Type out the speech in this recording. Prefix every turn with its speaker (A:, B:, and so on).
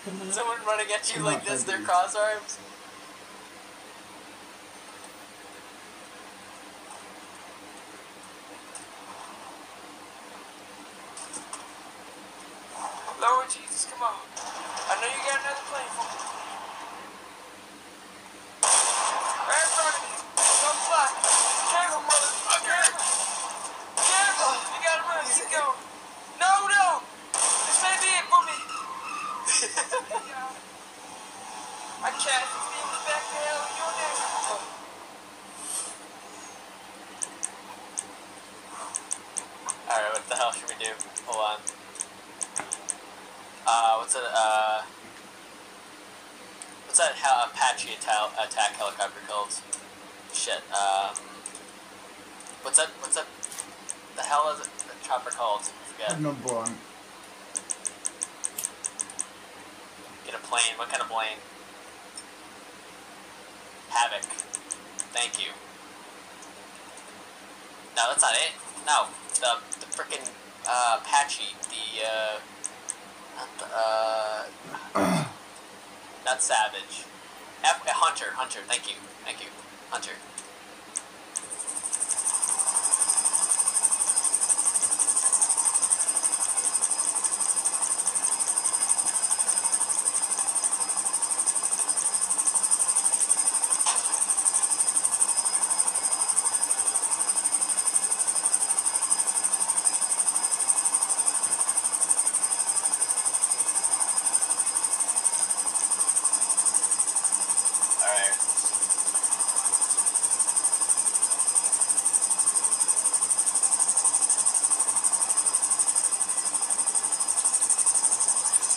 A: Someone running at you like this, their cross arms. Lord Jesus, come on. I know you got another plane for me. Right in front of me. Don't fly. Careful, motherfucker. Careful. You gotta run. Keep going. No, no. This may be it for me. I cast the demons back to hell in your name. Alright, what the hell should we do? Hold on. What's that Apache attack helicopter called? Shit, what's that, the hell is it, the chopper called? I forget.
B: Number one.
A: Get a plane, what kind of plane? Havoc. Thank you. No, that's not it. No, the frickin' Apache, not Savage. Hunter, thank you, Hunter.